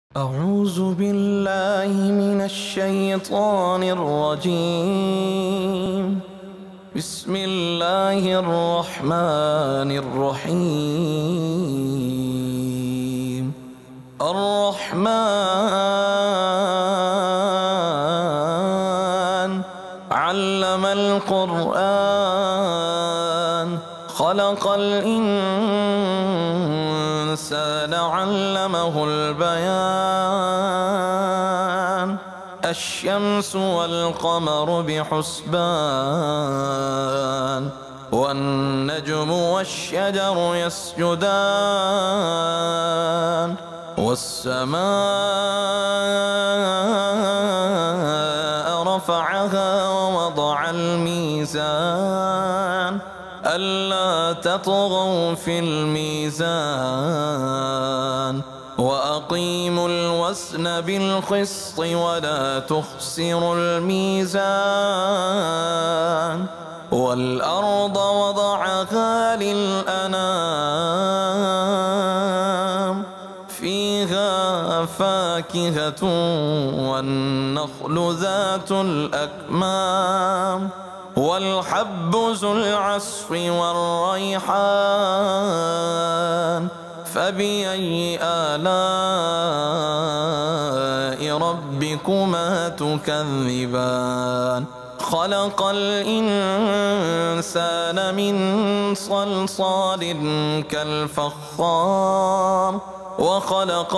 أعوذ بالله من الشيطان الرجيم. بسم الله الرحمن الرحيم. الرحمن علم القرآن خلق الإنسان علمه البيان. الشمس والقمر بحسبان والنجم والشجر يسجدان والسماء رفعها ووضع الميزان ألا تطغوا في الميزان وأقيموا الوزن بالقسط ولا تخسروا الميزان. والأرض وضعها للأنام فيها فاكهة والنخل ذات الأكمام والحب ذو العصف والريحان. فبأي آلاء ربكما تكذبان؟ خلق الإنسان من صلصال كالفخار وخلق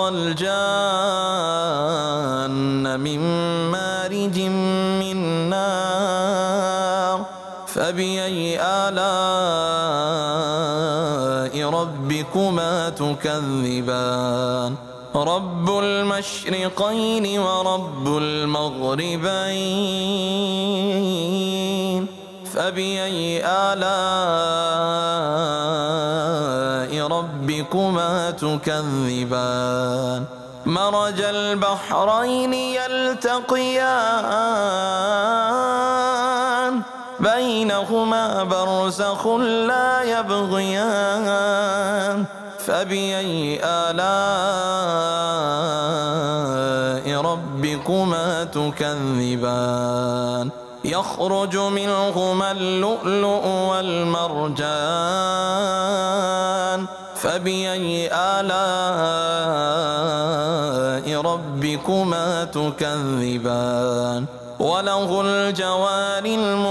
الجان من مارج من نار. فبأي آلاء ربكما تكذبان؟ رب المشرقين ورب المغربين. فبأي آلاء ربكما تكذبان؟ مرج البحرين يلتقيان بينهما برزخ لا يبغيان. فبأي آلاء ربكما تكذبان؟ يخرج منهما اللؤلؤ والمرجان. فبأي آلاء ربكما تكذبان؟ وله الجوار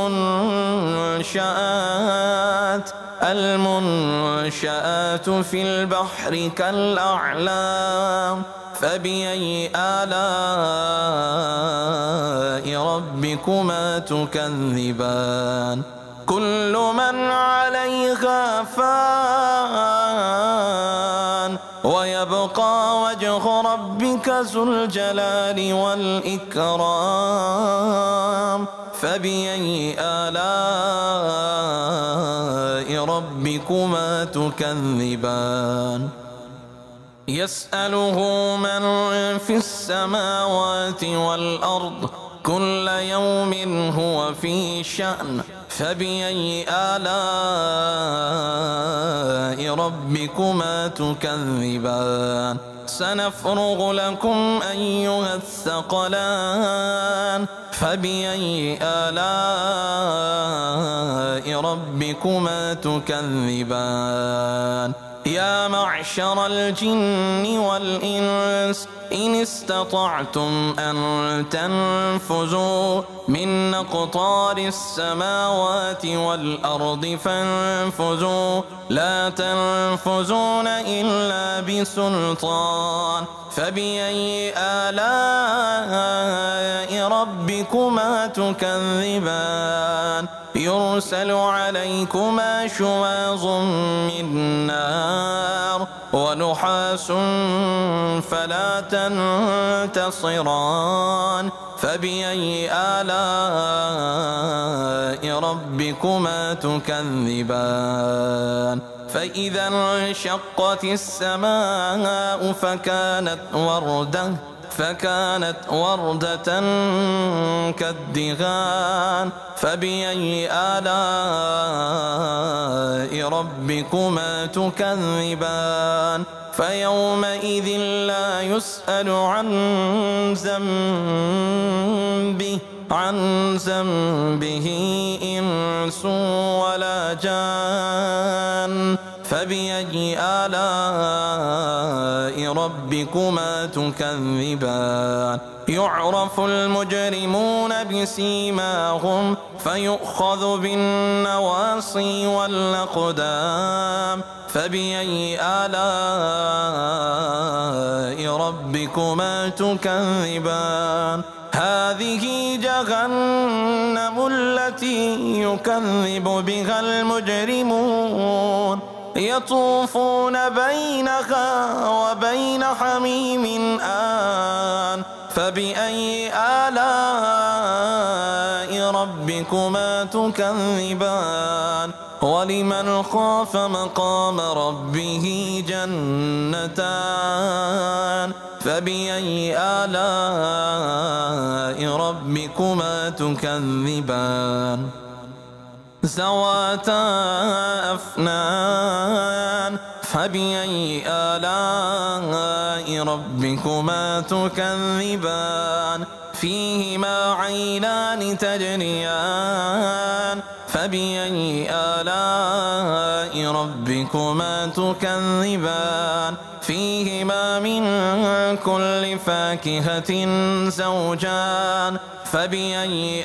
المنشآت في البحر كالأعلام. فبأي آلاء ربكما تكذبان؟ كل من عليها فان ويبقى وجه ربك ذو الجلال والإكرام. فبأي آلاء ربكما تكذبان؟ يسأله من في السماوات والأرض كل يوم هو في شأن. فبأي آلاء ربكما تكذبان؟ سنفرغ لكم أيها الثقلان. فبأي آلاء ربكما تكذبان؟ يا معشر الجن والإنس إن استطعتم أن تنفذوا من أقطار السماوات والأرض فانفذوا لا تنفذون إلا بسلطان. فبأي آلاء ربكما تكذبان؟ يرسل عليكما شواظ من نار ونحاس فلا تنتصران. فبأي آلاء ربكما تكذبان؟ فإذا انشقت السماء فكانت وردة كالدهان. فبأي آلاء ربكما تكذبان؟ فيومئذ لا يسأل عن ذنبه إنس ولا جان فبأي آلاء ربكما تكذبان يعرف المجرمون بسيماهم فيؤخذ بالنواصي والأقدام فبأي آلاء ربكما تكذبان هذه جهنم التي يكذب بها المجرمون يطوفون بينها وبين حميم آن فبأي آلاء ربكما تكذبان ولمن خاف مقام ربه جنتان فبأي آلاء ربكما تكذبان ذواتا أفنان فبأي آلاء ربكما تكذبان فيهما عينان تجريان فبأي آلاء ربكما تكذبان فيهما من كل فاكهة زوجان فبأي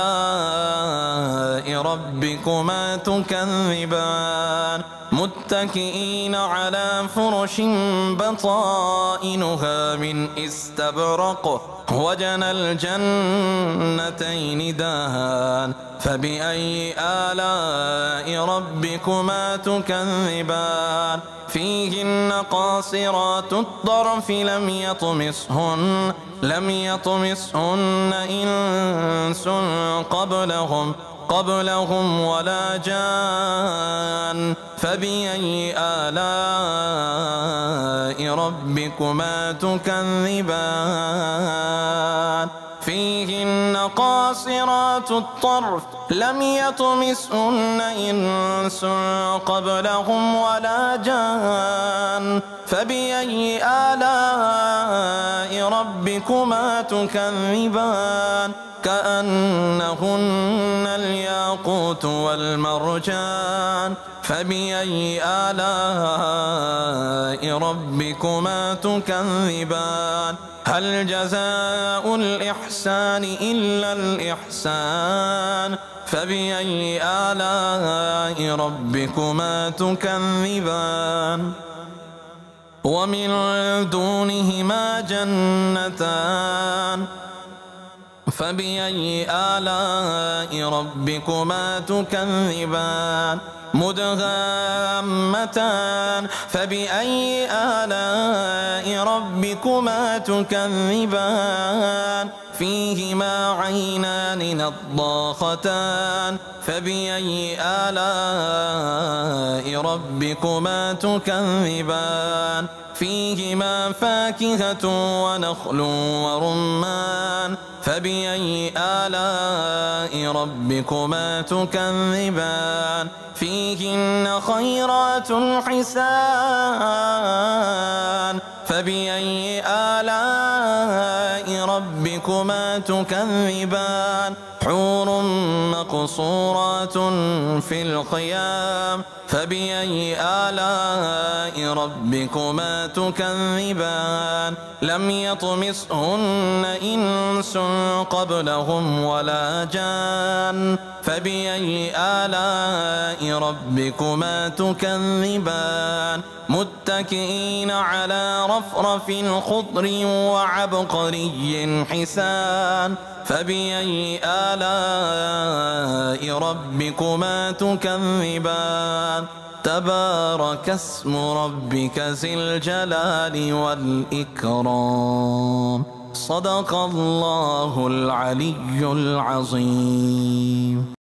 آلاء ربكما تكذبان متكئين على فرش بطائنها من استبرق وجنى الجنتين دان فبأي آلاء ربكما تكذبان فيهن قاصرات الطرف لم يطمسهن إنس قبلهم ولا جان فبأي آلاء ربكما تكذبان فيهن قاصرات الطرف لم يطمسهن إنس قبلهم ولا جان فبأي آلاء ربكما تكذبان كأنهن الياقوت والمرجان فبأي آلاء ربكما تكذبان هل جزاء الإحسان إلا الإحسان فبأي آلاء ربكما تكذبان ومن دونهما جنتان فبأي آلاء ربكما تكذبان مدهامتان فبأي آلاء ربكما تكذبان فيهما عينان نضاختان فبأي آلاء ربكما تكذبان فيهما فاكهة ونخل ورمان فبأي آلاء ربكما تكذبان فيهن خيرات حسان فبأي آلاء ربكما تكذبان حور مقصورات في الخيام فبأي آلاء ربكما تكذبان لم يطمسهن إنس قبلهم ولا جان فبأي آلاء ربكما تكذبان متكئين على رفرف خضر وعبقري حسان فبأي آلاء ربكما تكذبان تبارك اسم ربك ذي الجلال والإكرام صدق الله العلي العظيم.